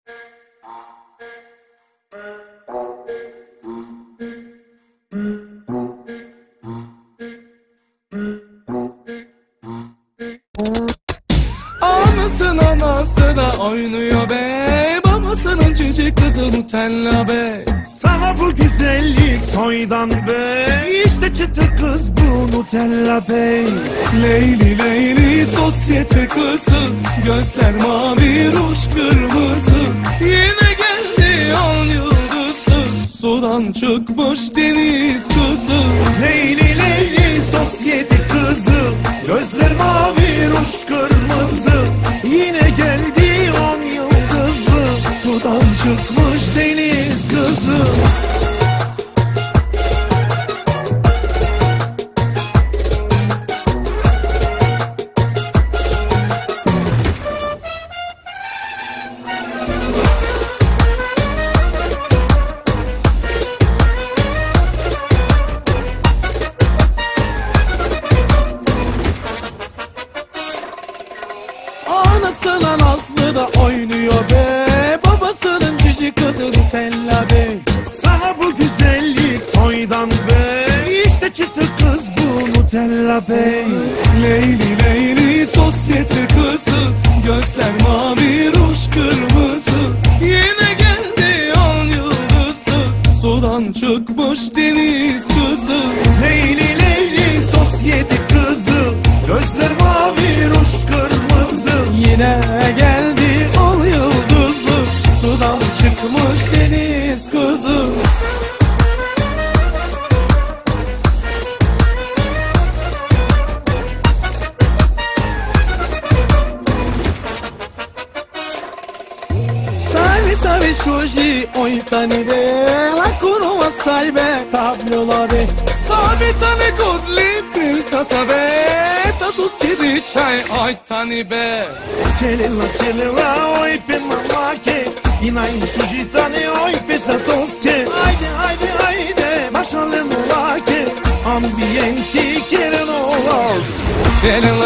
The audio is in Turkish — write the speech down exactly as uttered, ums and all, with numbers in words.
Anasının anası da oynuyor be, babasının cici kızı Nutella be. Sana bu güzellik soydan be, işte çıtır kız bu Nutella Bey. Leyli Leyli sosyete kızı, gözler mavi ruj kırmızı. Yine geldi al yıldızlı, sudan çıkmış deniz kızı. Leyli Leyli sosyete kızı, gözler mavi ruj kırmızı. Yine geldi on yıldızlı, sudan çıkmış deniz kızı. Anasının Aslı da oynuyor be, babasının cici kızı Nutella Bey. Sana bu güzellik soydan be, işte çıtır kız bu Nutella Bey. Leyli Leyli sosyete kızı, gözler mavi ruj kırmızı. Yine geldi on yıldızlı, sudan çıkmış deniz kızı. Leyli Leyli sosyete kızı, gözler mavi ruj kırmızı. Yine geldi on yıldızlı, sudan çıkmış deniz kızı. Salve salve shoji oitani be, lakuno wasai be pablo be. Salve tane godli piltasa be, tatus kedi çay oitani be. Kelela kelela oi pe mamake, inai shujitane oi pe tatoske. Haydi haydi haydi maşale molake, ambienti keren olar. Kelela